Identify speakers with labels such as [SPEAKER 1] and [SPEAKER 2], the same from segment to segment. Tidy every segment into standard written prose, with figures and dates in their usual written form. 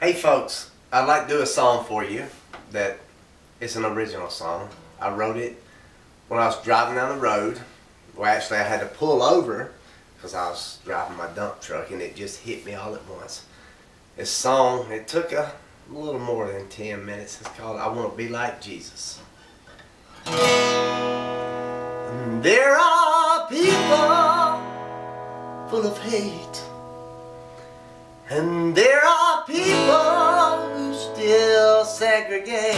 [SPEAKER 1] Hey folks, I'd like to do a song for you that is an original song. I wrote it when I was driving down the road. Well, actually I had to pull over because I was driving my dump truck and it just hit me all at once. This song, it took a little more than 10 minutes. It's called I Want to Be Like Jesus. There are people full of hate, and there are people who still segregate,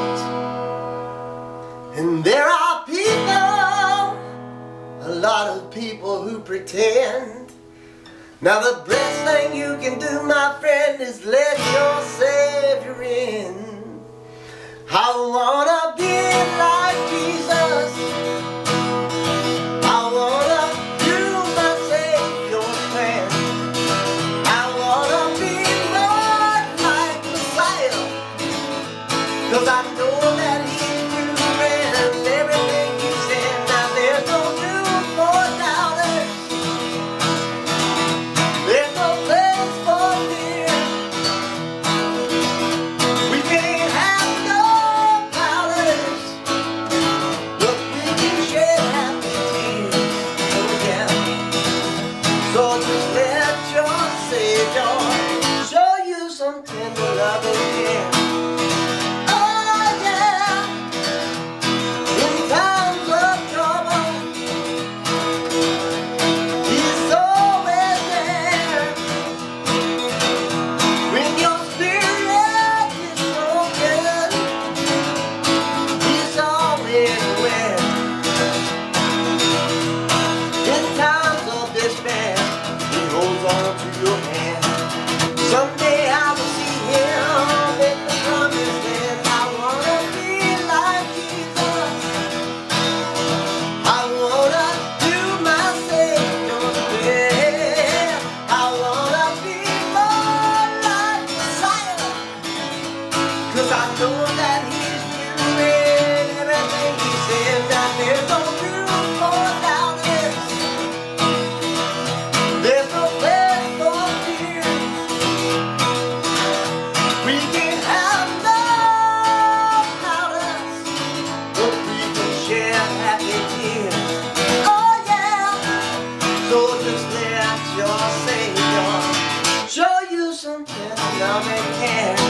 [SPEAKER 1] and there are people, a lot of people who pretend. Now the best thing you can do, my friend, is let your Savior in. I wanna be like Jesus. I wanna do my Savior's plan. I wanna be more like Messiah, 'cause I know that He's doing everything He said. Now there's no room for doubters. There's no place for fear. We can't have no powers, but we can shed happy tears. Oh yeah. So just let your Savior show you some tender love and care. Oh yeah. In times of trouble, He's always there. When your spirit is broken, He's always aware. In times of despair, He holds on to your hand. Someday I will see Him in the promised land. I wanna be like Jesus. I wanna do my Savior's will. I wanna be more like Messiah, 'cause I know that He's doing everything He said. That there's no room for doubters. There's no place for fear. We can have no powers, but we can share happy tears. Oh yeah. So just let your Savior show you some tender love and care.